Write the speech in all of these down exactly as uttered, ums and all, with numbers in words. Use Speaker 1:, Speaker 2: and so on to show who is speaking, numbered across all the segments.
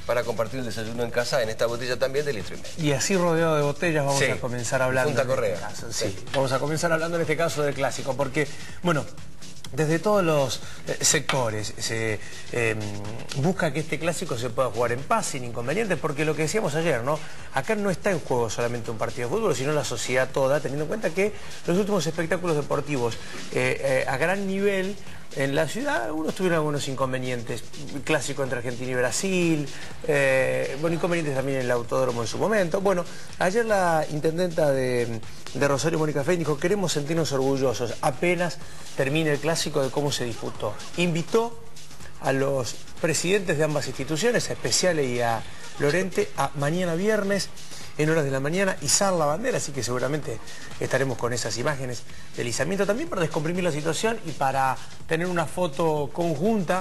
Speaker 1: para compartir el desayuno en casa en esta botella también de litro y medio.
Speaker 2: Y así rodeado de botellas vamos
Speaker 1: sí.
Speaker 2: a comenzar hablando
Speaker 1: Punta
Speaker 2: en
Speaker 1: Correa.
Speaker 2: este caso. Sí.
Speaker 1: Sí.
Speaker 2: Vamos a comenzar hablando en este caso del clásico, porque, bueno, desde todos los eh, sectores se eh, busca que este clásico se pueda jugar en paz, sin inconvenientes, porque lo que decíamos ayer, ¿no? Acá no está en juego solamente un partido de fútbol, sino la sociedad toda, teniendo en cuenta que los últimos espectáculos deportivos eh, eh, a gran nivel en la ciudad, algunos tuvieron algunos inconvenientes, el clásico entre Argentina y Brasil, eh, bueno, inconvenientes también en el autódromo en su momento. Bueno, ayer la intendenta de, de Rosario, Mónica Fein, dijo: queremos sentirnos orgullosos apenas termine el clásico de cómo se disputó. Invitó a los presidentes de ambas instituciones, a Especiale y a Lorente, a mañana viernes, en horas de la mañana, izar la bandera, así que seguramente estaremos con esas imágenes del izamiento también para descomprimir la situación y para tener una foto conjunta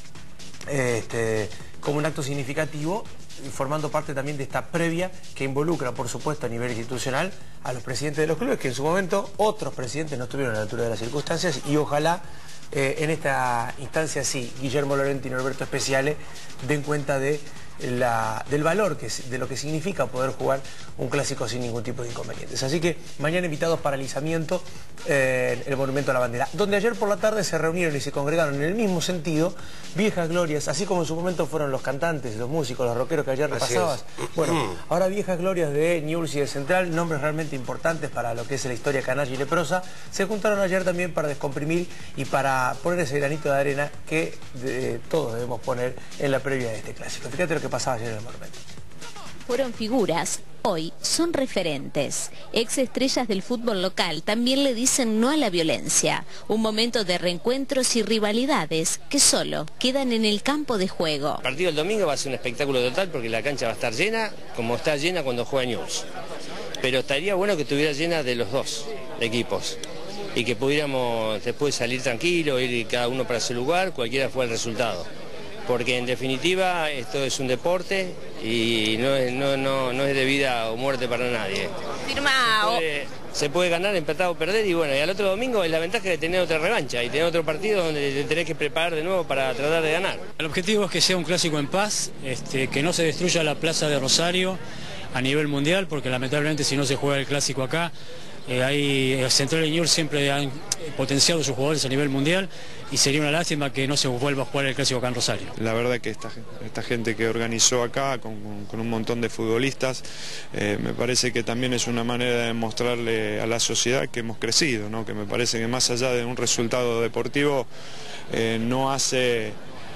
Speaker 2: este, como un acto significativo, formando parte también de esta previa que involucra, por supuesto, a nivel institucional a los presidentes de los clubes, que en su momento otros presidentes no estuvieron a la altura de las circunstancias, y ojalá eh, en esta instancia sí, Guillermo Lorente y Norberto Especiale den cuenta de La, del valor que, de lo que significa poder jugar un clásico sin ningún tipo de inconvenientes. Así que mañana invitados para el izamiento eh, en el Monumento a la Bandera, donde ayer por la tarde se reunieron y se congregaron en el mismo sentido viejas glorias, así como en su momento fueron los cantantes, los músicos, los rockeros que ayer repasabas. Bueno, ahora viejas glorias de Newell's y de Central, nombres realmente importantes para lo que es la historia canalla y leprosa, se juntaron ayer también para descomprimir y para poner ese granito de arena que de, todos debemos poner en la previa de este clásico. Fíjate lo que pasaba ayer en el Monumento.
Speaker 3: Fueron figuras, hoy son referentes. Ex estrellas del fútbol local también le dicen no a la violencia. Un momento de reencuentros y rivalidades que solo quedan en el campo de juego.
Speaker 4: El partido del domingo va a ser un espectáculo total porque la cancha va a estar llena, como está llena cuando juega Newell's. Pero estaría bueno que estuviera llena de los dos equipos y que pudiéramos después salir tranquilos, ir cada uno para su lugar, cualquiera fue el resultado. Porque en definitiva esto es un deporte y no es, no, no, no es de vida o muerte para nadie.
Speaker 3: Firma.
Speaker 4: Se puede, se puede ganar, empatar o perder, y bueno, y al otro domingo es la ventaja de tener otra revancha y tener otro partido donde te tenés que preparar de nuevo para tratar de ganar.
Speaker 5: El objetivo es que sea un clásico en paz, este, que no se destruya la plaza de Rosario a nivel mundial, porque lamentablemente si no se juega el clásico acá, Eh, ahí Central y Newell's siempre han potenciado sus jugadores a nivel mundial y sería una lástima que no se vuelva a jugar el clásico acá en Rosario.
Speaker 6: La verdad que esta, esta gente que organizó acá con, con un montón de futbolistas, eh, me parece que también es una manera de mostrarle a la sociedad que hemos crecido, ¿no? Que me parece que más allá de un resultado deportivo eh, no hace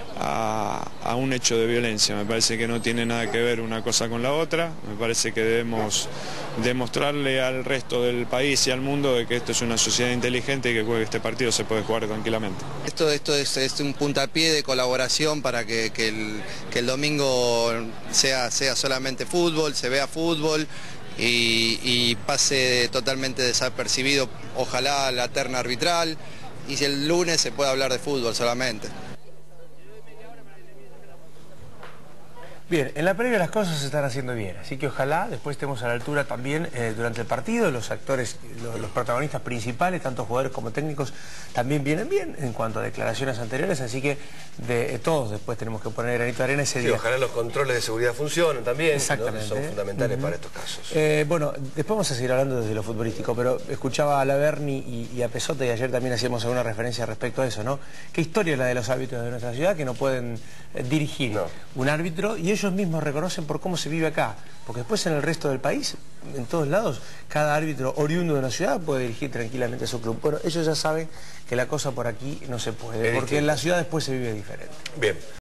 Speaker 6: A, a un hecho de violencia. Me parece que no tiene nada que ver una cosa con la otra. Me parece que debemos demostrarle al resto del país y al mundo de que esto es una sociedad inteligente y que este partido se puede jugar tranquilamente.
Speaker 7: Esto, esto es, es un puntapié de colaboración para que, que, el, que el domingo sea, sea solamente fútbol, se vea fútbol y, y pase totalmente desapercibido, ojalá, la terna arbitral, y si el lunes se puede hablar de fútbol solamente.
Speaker 2: Bien, en la previa las cosas se están haciendo bien, así que ojalá después estemos a la altura también eh, durante el partido. Los actores, los, los protagonistas principales, tanto jugadores como técnicos, también vienen bien en cuanto a declaraciones anteriores, así que de, eh, todos después tenemos que poner granito de arena ese
Speaker 1: sí,
Speaker 2: día.
Speaker 1: Ojalá los controles de seguridad funcionen también,
Speaker 2: exactamente,
Speaker 1: ¿no? Que son fundamentales
Speaker 2: uh-huh.
Speaker 1: para estos casos.
Speaker 2: Eh, bueno, después vamos a seguir hablando desde lo futbolístico, pero escuchaba a Laverni y, y a Pesotta, y ayer también hacíamos alguna referencia respecto a eso, ¿no? ¿Qué historia es la de los árbitros de nuestra ciudad que no pueden eh, dirigir no. un árbitro, y ellos mismos reconocen por cómo se vive acá? Porque después en el resto del país, en todos lados, cada árbitro oriundo de una ciudad puede dirigir tranquilamente a su club. Bueno, ellos ya saben que la cosa por aquí no se puede, es porque distinto. En la ciudad después se vive diferente.
Speaker 1: Bien.